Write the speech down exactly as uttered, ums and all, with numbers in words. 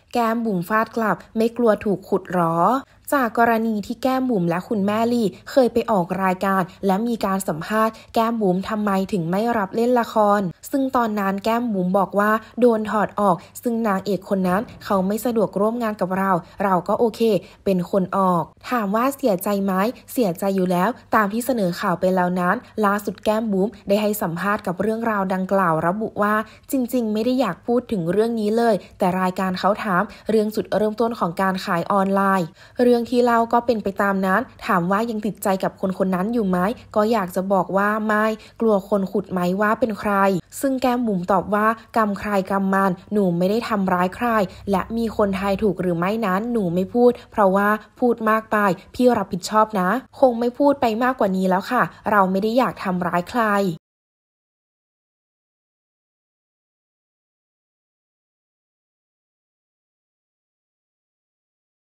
แก้มบุ๋มฟาดกลับไม่กลัวถูกขุดหรอจากกรณีที่แก้มบุ๋มและคุณแม่ลี่เคยไปออกรายการและมีการสัมภาษณ์แก้มบุ๋มทำไมถึงไม่รับเล่นละครซึ่งตอนนั้นแก้มบุ๋มบอกว่าโดนถอดออกซึ่งนางเอกคนนั้นเขาไม่สะดวกร่วมงานกับเราเราก็โอเคเป็นคนออกถามว่าเสียใจไหมเสียใจอยู่แล้วตามที่เสนอข่าวไปแล้วนั้นล่าสุดแก้มบุ๋มได้ให้สัมภาษณ์กับเรื่องราวดังกล่าวระบุว่าจริงๆไม่ได้อยากพูดถึงเรื่องนี้เลยแต่รายการเขาถามเรื่องจุดเริ่มต้นของการขายออนไลน์เรื่องที่เล่าก็เป็นไปตามนั้นถามว่ายังติดใจกับคนคนนั้นอยู่ไหมก็อยากจะบอกว่าไม่กลัวคนขุดไหมว่าเป็นใครซึ่งแก้มบุ๋มตอบว่ากรรมใครกรรมมันหนูไม่ได้ทำร้ายใครและมีคนทายถูกหรือไม่นั้นหนูไม่พูดเพราะว่าพูดมากไปพี่รับผิดชอบนะคงไม่พูดไปมากกว่านี้แล้วค่ะเราไม่ได้อยากทำร้ายใคร